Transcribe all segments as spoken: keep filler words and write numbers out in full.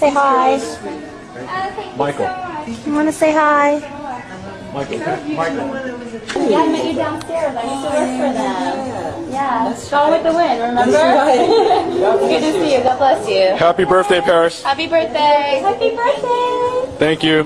say hi? Michael. You want to say hi? Michael. Michael. Yeah, I met you downstairs. I used to work for them. Yeah. Gone with the wind, remember? Good to see you. God bless you. Happy birthday, Paris. Happy birthday. Happy birthday. Thank you.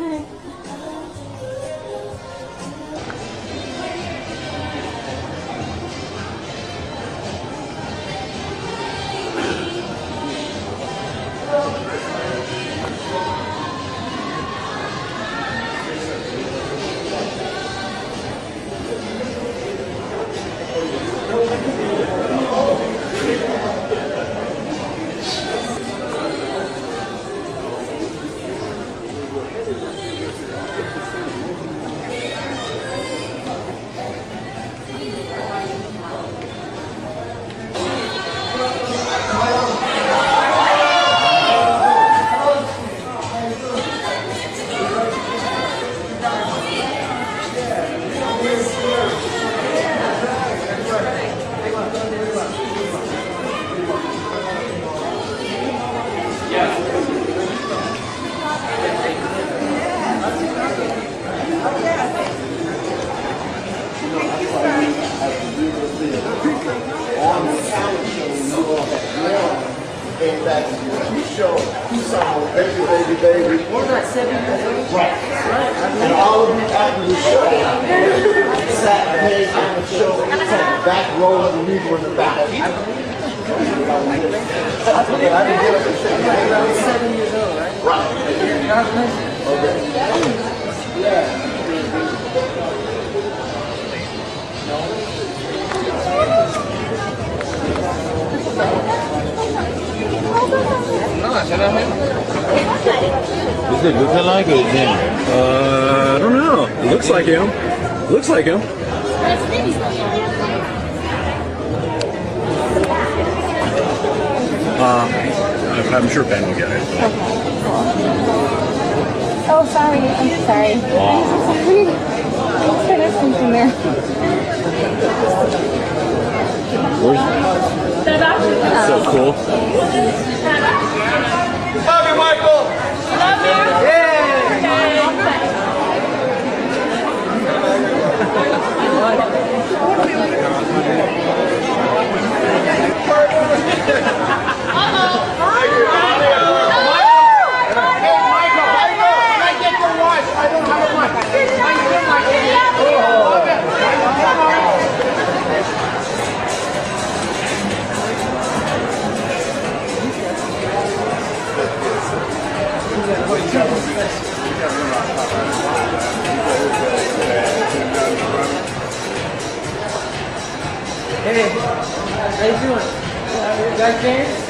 Came back and you show some baby, baby, baby. We're not seven years old. Right. And all of you after the show sat paid on the show, back row of the people in the back. I didn't get up and say, I was seven years old, right? Right. Okay. Yeah. Does it look like it then? Uh, I don't know. It looks like him. Looks like him. Uh, I'm sure Ben will get it. Okay, cool. Oh, sorry. I'm sorry. Wow. There's something there. Where's That's so cool. Love you, Michael. Love you. Hey, how you doing? You guys there?